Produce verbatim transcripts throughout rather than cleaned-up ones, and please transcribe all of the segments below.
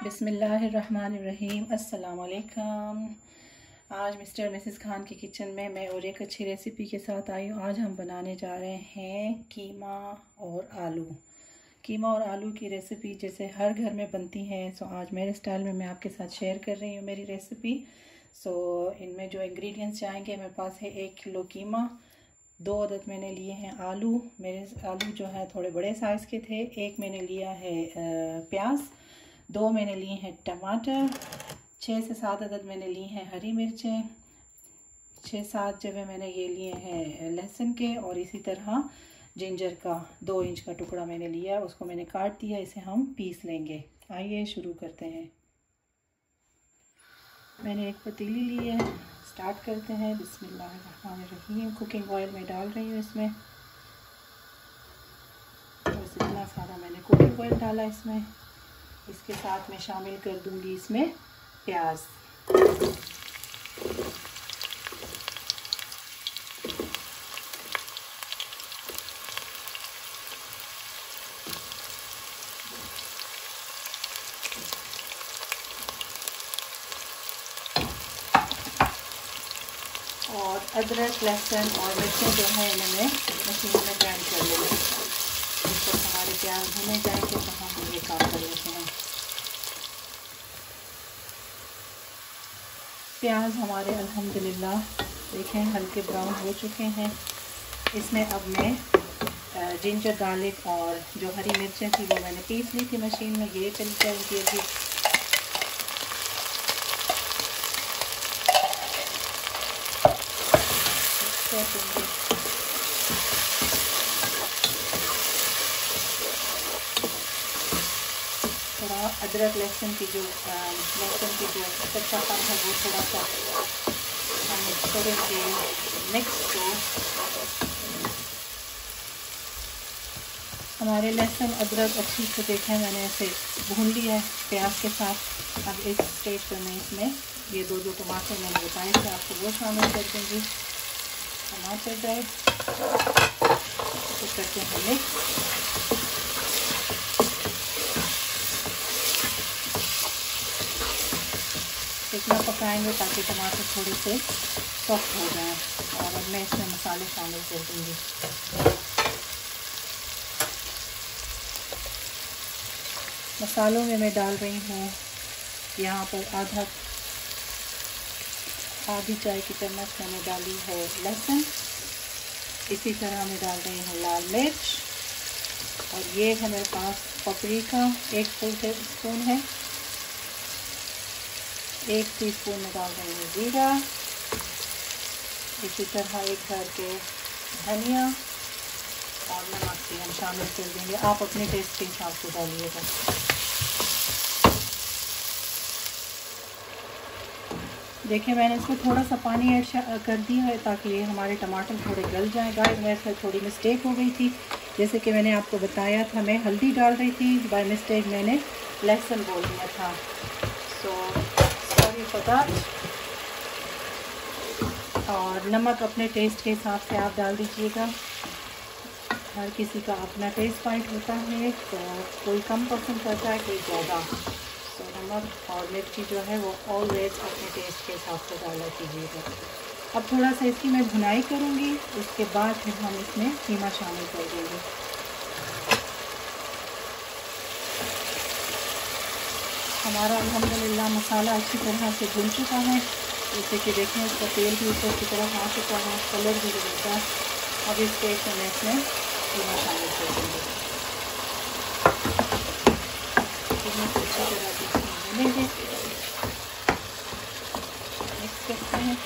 बिस्मिल्लाहिर्रहमानिर्रहीम। अस्सलाम वालेकुम। आज मिस्टर मिसेस खान की किचन में मैं और एक अच्छी रेसिपी के साथ आई हूँ। आज हम बनाने जा रहे हैं कीमा और आलू। कीमा और आलू की रेसिपी जैसे हर घर में बनती है, सो आज मेरे स्टाइल में मैं आपके साथ शेयर कर रही हूँ मेरी रेसिपी। सो इनमें जो इंग्रेडिएंट्स चाहेंगे, मेरे पास है एक किलो कीमा, दो अदद मैंने लिए हैं आलू। मेरे आलू जो है थोड़े बड़े साइज़ के थे। एक मैंने लिया है प्याज, दो मैंने लिए हैं टमाटर, छः से सात अदद मैंने लिए हैं हरी मिर्चें, छः सात जगह मैंने ये लिए हैं लहसुन के, और इसी तरह जिंजर का दो इंच का टुकड़ा मैंने लिया, उसको मैंने काट दिया। इसे हम पीस लेंगे। आइए शुरू करते हैं। मैंने एक पतीली ली है, स्टार्ट करते हैं। बिस्मिल्लाहिर्रहमानिर्रहीम। कुकिंग ऑयल में डाल रही हूँ इसमें, बस इतना सारा मैंने कुकिंग ऑयल डाला इसमें। इसके साथ मैं शामिल कर दूंगी इसमें प्याज। और अदरक, लहसुन और मिर्चें जो है इन्हें मैं मशीन में ग्राइंड कर लूँगी। जब हमारे प्याज भुने जाएंगे तो हम ये काम कर लेते हैं। प्याज हमारे अल्हम्दुलिल्लाह देखें हल्के ब्राउन हो चुके हैं। इसमें अब मैं जिंजर, गार्लिक और जो हरी मिर्चें थी वो मैंने पीस ली थी मशीन में, ये चली जाएगी अभी। थोड़ा अदरक लहसुन की जो लहसुन की जो कच्चापन है वो थोड़ा सा हम करेंगे मिक्स। को हमारे लहसुन अदरक अच्छी से देखें मैंने ऐसे भून लिया है प्याज के साथ। अब इस स्टेज पर मैं इसमें ये दो दो टमाटर मैंने बताए थे आपको वो शामिल कर दूँगी। टमाटर डाल तो करते हैं मिक्स। इतना पकाएंगे ताकि टमाटर थोड़े से सॉफ्ट हो जाएं। और अब मैं इसमें मसाले शामिल कर दूँगी। मसालों में मैं डाल रही हूँ यहाँ पर आधा आधी चाय की चम्मच मैंने डाली है लहसुन। इसी तरह मैं डाल रही हूँ लाल मिर्च, और ये है मेरे पास पपरिका एक फुल टीस्पून है। एक टीस्पून में डाल रही हूँ जीरा, इसी तरह एक भर के धनिया और नमक भी हम शामिल कर देंगे। आप अपने टेस्ट के हिसाब से डालिएगा। देखिए मैंने इसमें थोड़ा सा पानी ऐड कर दिया है ताकि ये हमारे टमाटर थोड़े गल जाएं। गाइस मेरे से थोड़ी मिस्टेक हो गई थी, जैसे कि मैंने आपको बताया था मैं हल्दी डाल रही थी, बाय मिस्टेक मैंने लहसुन बोल दिया था। So sorry for that. और नमक अपने टेस्ट के हिसाब से आप डाल दीजिएगा। हर किसी का अपना टेस्ट पॉइंट होता है, तो कोई कम पसंद करता है कोई ज़्यादा। तो नमक और मिर्ची जो है वो ऑलवेज अपने टेस्ट के हिसाब से डाला कीजिएगा। अब थोड़ा सा इसकी मैं भुनाई करूँगी, उसके बाद फिर हम इसमें कीमा शामिल कर देंगे। हमारा अल्हम्दुलिल्लाह मसाला अच्छी तरह से भुन चुका है। जैसे कि देखें उसका तेल भी ऊपर की तरफ आ चुका है, कलर भी ज़बरदस्त। अब इस स्टेज में मैं इसमें कीमा शामिल कर दूँगी। कीमा को अच्छी तरह से भूनेंगे, मिक्स करते हैं।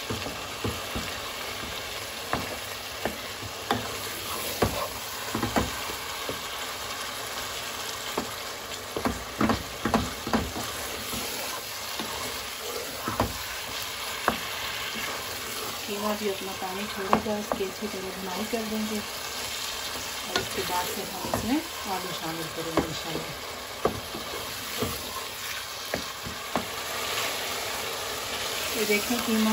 कीमा भी अपना पानी छोड़ेगा, इसकी अच्छी तरह भुनाई कर देंगे, और इसके बाद फिर हम इसमें आलू शामिल करेंगे इंशाल्लाह। ये देखें कीमा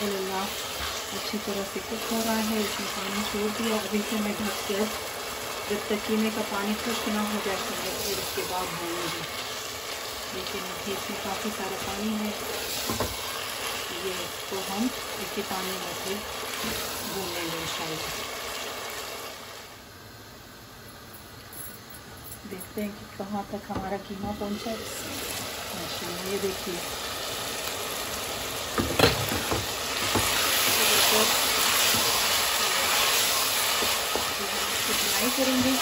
अल्हम्दुलिल्लाह अच्छी तरह से कुक हो रहा है, इसमें पानी छोड़ दिया। अभी से मैं ढक कर जब तक कीमे का पानी खुश्क ना हो जाए तो मैं फिर उसके बाद भूनूंगी। लेकिन अभी इसमें काफ़ी सारा पानी है, ये तो हम इसी पानी में फिर भून लेंगे इंशाल्लाह। देखते हैं कि कहाँ तक हमारा कीमा पहुँचा। माशाल्लाह ये देखिए फ्राई करेंगे।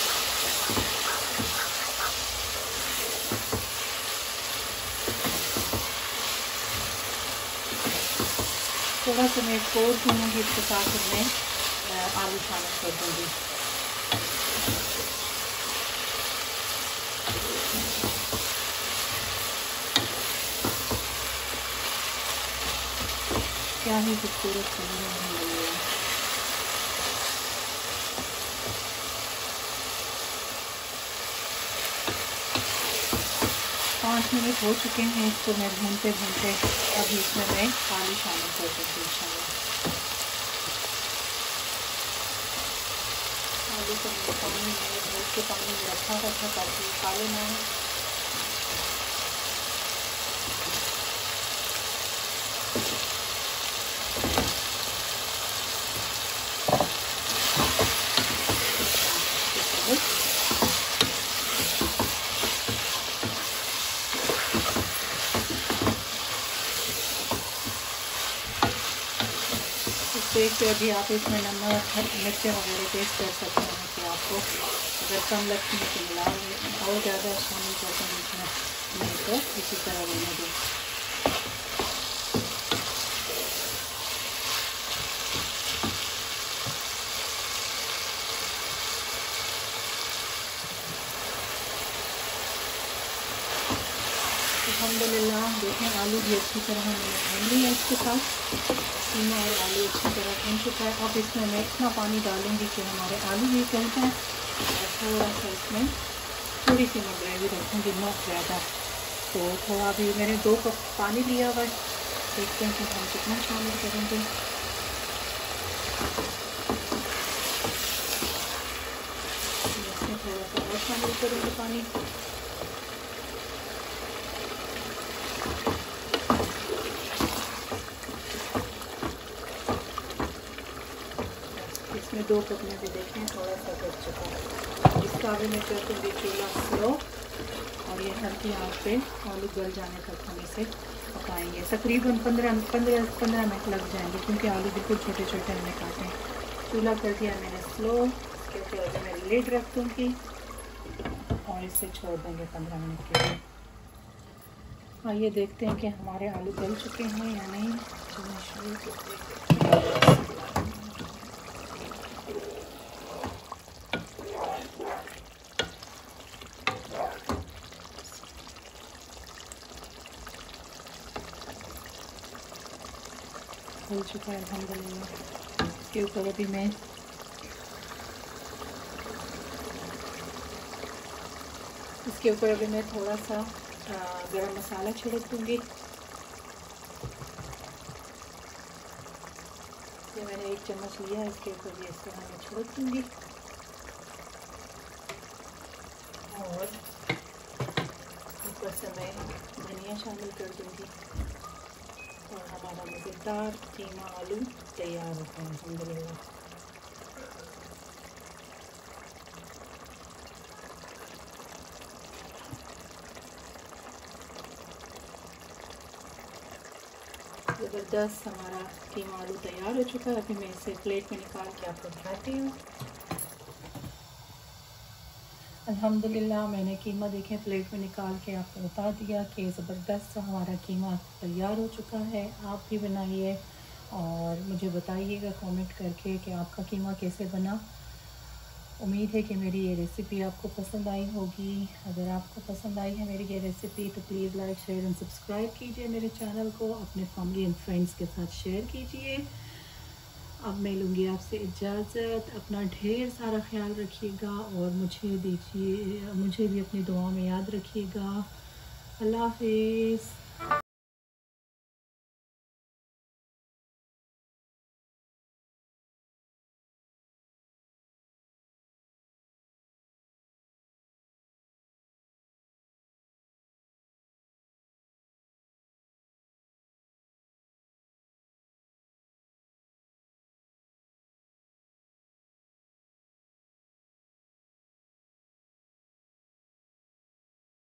थोड़ा सा मैं इसको और भूनूंगी, इसके साथ मैं आलू शामिल कर दूँगी। क्या ही खूबसूरत कलर है। पाँच मिनट हो चुके हैं इसको मैं भूनते भूनते। अब इसमें मैं आलू शामिल कर दूँगी इंशाल्लाह। आलू को मैं पानी में धो के पानी में रखा हुआ था ताकि काले ना हो। देख के अभी आप इसमें नमक मिर्चें वगैरह टेस्ट कर सकते हैं कि आपको अगर कम लगती है तो मिला और ज़्यादा शामिल करते हैं इसमें, नहीं तो इसी तरह रहने दें। अल्हम्दुलिल्लाह देखें आलू भी अच्छी तरह मैंने भून लिया। इसके साथ कीमा और आलू अच्छी तरह भून चुका है। अब इसमें मैं इतना पानी डालूंगी कि हमारे आलू भी गल जाए और थोड़ा सा इसमें थोड़ी सी मैं ग्रेवी रखूँगी, ना ज़्यादा। तो थोड़ा भी मैंने दो कप पानी लिया हुआ है, देखते हैं कि हम कितना शामिल करेंगे। इसमें थोड़ा सा और शामिल करेंगे पानी। इसमें दो कप में भी देखें थोड़ा सा कट चुका है। इसका भी मैं कर दूँगी चूल्हा स्लो और ये हल्की आंच पे आलू गल जाने तक हम इसे पकाएंगे। तकरीबन पंद्रह पंद्रह पंद्रह मिनट लग जाएंगे क्योंकि आलू बिल्कुल छोटे छोटे हमने काटे हैं। चूल्हा कर दिया मैंने स्लो, इसके ऊपर अभी मैं लिड रख दूँगी और इसे छोड़ देंगे पंद्रह मिनट के लिए। आइए देखते हैं कि हमारे आलू गल चुके हैं या नहीं। चलना शुरू करते हैं। हो चुका है अल्हम्दुलिल्लाह। इसके ऊपर अभी मैं इसके ऊपर अभी मैं थोड़ा सा गरम मसाला छिड़क दूँगी। ये मैंने एक चम्मच लिया है, इसके ऊपर ये इस तरह मैं छिड़क दूँगी और ऊपर से मैं धनिया शामिल कर दूँगी और हमारा मज़ेदार कीमा आलू तैयार होता है अल्हम्दुलिल्लाह। ज़बरदस्त हमारा कीमा आलू तैयार हो चुका है। अभी मैं इसे प्लेट में निकाल के आपको दिखाती हूँ। अल्हम्दुलिल्लाह मैंने कीमा देखे प्लेट में निकाल के आपको बता दिया कि ज़बरदस्त हमारा कीमा तैयार हो चुका है। आप भी बनाइए और मुझे बताइएगा कमेंट करके कि आपका कीमा कैसे बना। उम्मीद है कि मेरी ये रेसिपी आपको पसंद आई होगी। अगर आपको पसंद आई है मेरी ये रेसिपी तो please like share and subscribe कीजिए मेरे चैनल को, अपने फैमिली एंड फ्रेंड्स के साथ शेयर कीजिए। अब मैं लूँगी आपसे इजाज़त। अपना ढेर सारा ख्याल रखिएगा और मुझे दीजिए मुझे भी अपनी दुआ में याद रखिएगा। अल्लाह हाफ़िज़।